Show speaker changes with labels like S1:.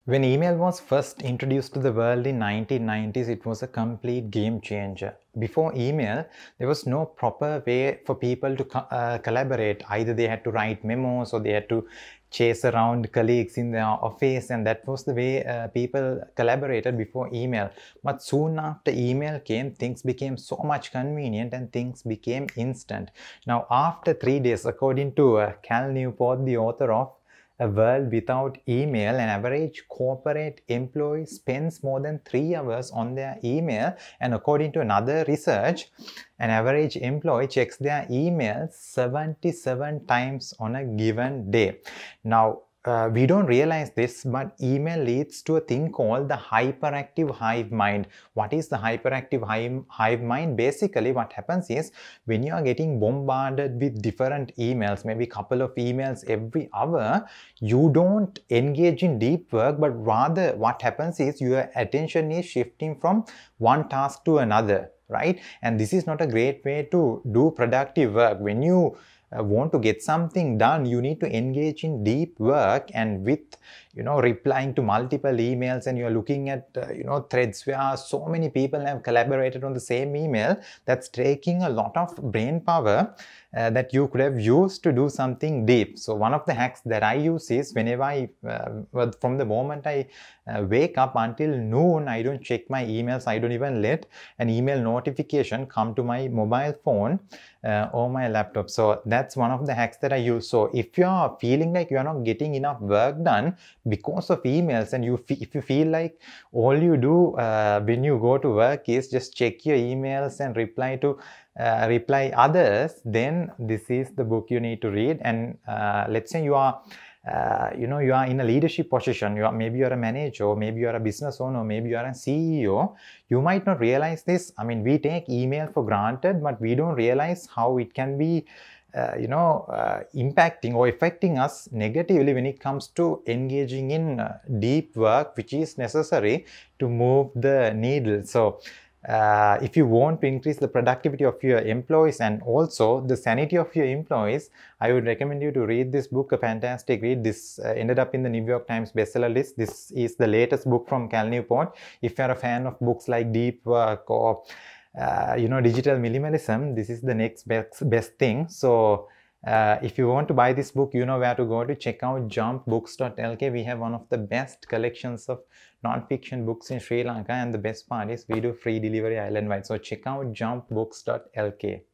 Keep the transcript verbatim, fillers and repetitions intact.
S1: When email was first introduced to the world in nineteen nineties, it was a complete game changer. Before email, there was no proper way for people to co uh, collaborate. Either they had to write memos or they had to chase around colleagues in their office, and that was the way uh, people collaborated before email. But soon after email came, things became so much convenient and things became instant. Now, after three days, according to uh, Cal Newport, the author of A World Without Email, an average corporate employee spends more than three hours on their email, and according to another research, an average employee checks their email seventy-seven times on a given day. Now, uh, we don't realize this, but email leads to a thing called the hyperactive hive mind. What is the hyperactive hive, hive mind? Basically, what happens is when you are getting bombarded with different emails, maybe a couple of emails every hour, you don't engage in deep work, but rather what happens is your attention is shifting from one task to another, right? And this is not a great way to do productive work. When you uh, want to get something done, you need to engage in deep work, and with you know replying to multiple emails, and you're looking at uh, you know threads where so many people have collaborated on the same email, that's taking a lot of brain power uh, that you could have used to do something deep. So one of the hacks that I use is whenever I uh, well, from the moment I uh, wake up until noon, I don't check my emails. I don't even let an email notification come to my mobile phone uh, or my laptop. So that's one of the hacks that I use. So if you're feeling like you're not getting enough work done because of emails, and you if you feel like all you do uh, when you go to work is just check your emails and reply to uh, reply others, then this is the book you need to read. And uh, let's say you are uh, you know you are in a leadership position, you are maybe you're a manager, or maybe you're a business owner, maybe you're a C E O. You might not realize this. I mean, we take email for granted, but we don't realize how it can be Uh, you know, uh, impacting or affecting us negatively when it comes to engaging in uh, deep work, which is necessary to move the needle. So, uh, if you want to increase the productivity of your employees and also the sanity of your employees, I would recommend you to read this book, a fantastic read. This uh, ended up in the New York Times bestseller list. This is the latest book from Cal Newport. If you're a fan of books like Deep Work or Uh, you know, digital minimalism, this is the next best, best thing. So uh, if you want to buy this book, you know where to go to. Check out jump books dot L K. We have one of the best collections of non-fiction books in Sri Lanka, and the best part is we do free delivery island-wide. So check out jump books dot L K.